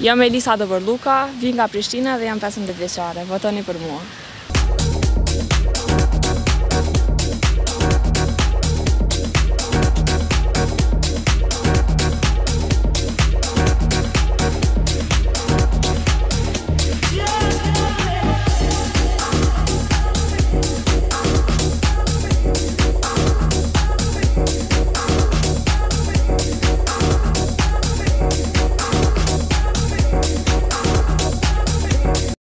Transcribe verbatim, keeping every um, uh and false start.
Jo me Elisa Dobërlluka, vi nga Prishtina dhe jam pesëmbëdhjetë vjeçare. Votoni për mua.